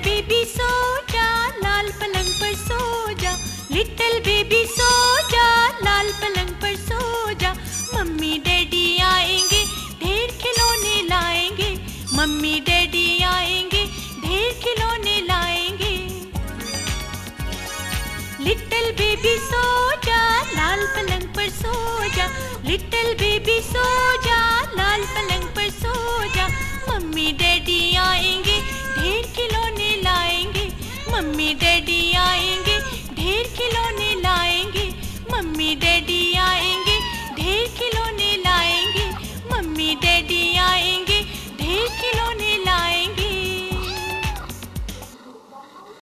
Baby सो जा, लाल पलंग पर सो जा। लिटिल बेबी सो जा, लाल पलंग पर सो जा। मम्मी डैडी आएंगे, ढेर खिलौने लाएंगे। मम्मी डैडी आएंगे, ढेर खिलौने लाएंगे। लिटिल बेबी सो जा, लाल पलंग पर सो जा। लिटिल बेबी सो जा, लाल पलंग पर सो जा। मम्मी डैडी आएंगे, ढेर खिलौने लाएंगे। मम्मी डैडी आएंगे,